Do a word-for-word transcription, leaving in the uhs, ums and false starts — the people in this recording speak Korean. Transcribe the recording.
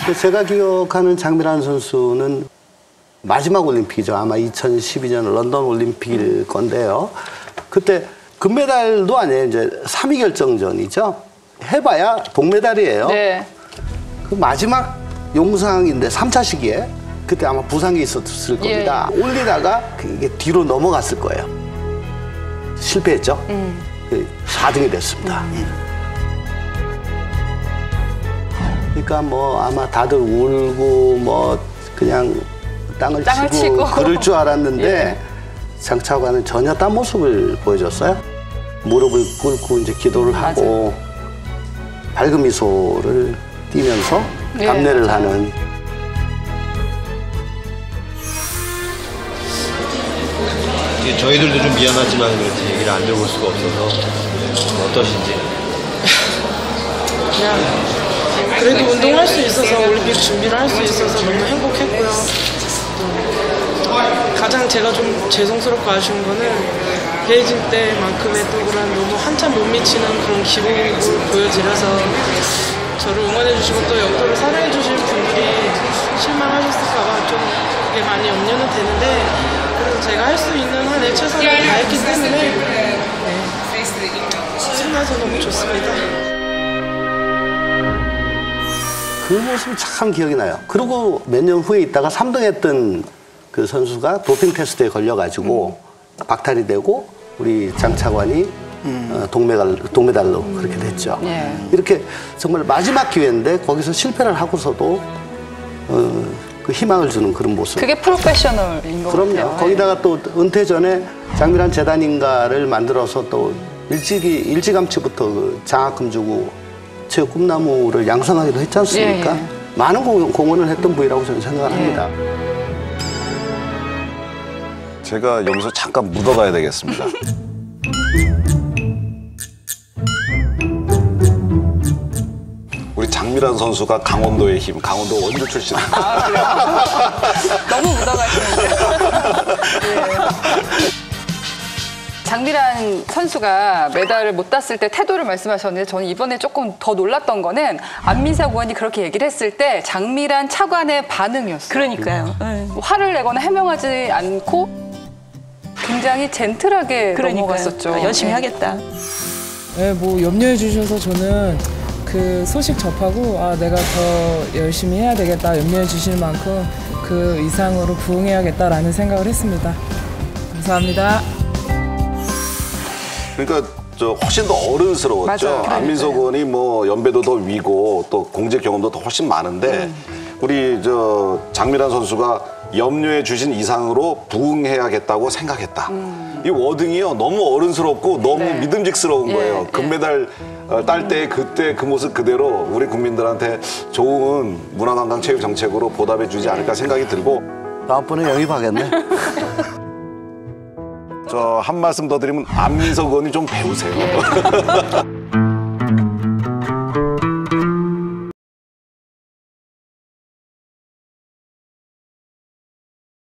제가 기억하는 장미란 선수는 마지막 올림픽이죠. 아마 이천십이 년 런던 올림픽일 건데요. 그때 금메달도 아니에요. 이제 삼 위 결정전이죠. 해봐야 동메달이에요. 네. 그 마지막 용상인데 삼 차 시기에 그때 아마 부상이 있었을 겁니다. 예. 올리다가 이게 뒤로 넘어갔을 거예요. 실패했죠. 음. 사 등이 됐습니다. 음. 그러니까 뭐 아마 다들 울고 뭐 그냥 땅을, 땅을 치고, 치고 그럴 줄 알았는데 예. 장차관은 전혀 딴 모습을 보여줬어요. 무릎을 꿇고 이제 기도를 맞아. 하고 밝은 미소를 띠면서 예, 감내를 맞아요. 하는. 저희들도 좀 미안하지만 그렇지 얘기를 안 들어볼 수가 없어서 어떠신지. 그냥 그래도 운동할 수 있어서 올림픽 준비를 할 수 있어서 너무 행복했고요. 또 가장 제가 좀 죄송스럽고 아쉬운 거는 베이징 때만큼의 또 그런 너무 한참 못 미치는 그런 기록을 보여드려서 저를 응원해주시고 또 역도를 사랑해주시는 분들이 실망하셨을까봐 좀 그게 많이 염려는 되는데 그래도 제가 할 수 있는 한에 최선을 다했기 때문에 네, 신나서 너무 좋습니다. 그 모습이 참 기억이 나요. 그리고 몇 년 후에 있다가 삼 등 했던 그 선수가 도핑 테스트에 걸려가지고 음. 박탈이 되고 우리 장차관이 음. 어, 동메달, 동메달로 음. 그렇게 됐죠. 예. 이렇게 정말 마지막 기회인데 거기서 실패를 하고서도 어, 그 희망을 주는 그런 모습. 그게 프로페셔널인 것 그럼요. 같아요. 거기다가 또 은퇴 전에 장미란 재단인가를 만들어서 또 일찍이, 일찌감치부터 그 장학금 주고 체육 꿈나무를 양성하기도 했지 않습니까? 예, 예. 많은 공, 공헌을 했던 분이라고 저는 생각을 예. 합니다. 제가 여기서 잠깐 묻어가야 되겠습니다. 우리 장미란 선수가 강원도의 힘, 강원도 원주 출신. 아, 그래요? 너무 묻어가시는데. 예. 장미란 선수가 메달을 못 땄을 때 태도를 말씀하셨는데 저는 이번에 조금 더 놀랐던 거는 안민석 의원이 그렇게 얘기를 했을 때 장미란 차관의 반응이었어요. 그러니까요. 뭐 화를 내거나 해명하지 않고 굉장히 젠틀하게 그러니까요. 넘어갔었죠. 아, 열심히 네. 하겠다. 네, 뭐 염려해 주셔서 저는 그 소식 접하고 아 내가 더 열심히 해야 되겠다 염려해 주실 만큼 그 이상으로 부응해야겠다라는 생각을 했습니다. 감사합니다. 그러니까 저 훨씬 더 어른스러웠죠. 맞아요. 안민석 의원이 뭐 연배도 더 위고 또 공직 경험도 더 훨씬 많은데 음. 우리 저 장미란 선수가 염려해 주신 이상으로 부응해야겠다고 생각했다. 음. 이 워딩이요 너무 어른스럽고 너무 네. 믿음직스러운 예, 거예요. 예. 금메달 딸 때 그때 그 모습 그대로 우리 국민들한테 좋은 문화관광 체육 정책으로 보답해 주지 않을까 생각이 들고 다음번에 영입하겠네. 저 한 말씀 더 드리면 안민석 의원이 좀 배우세요.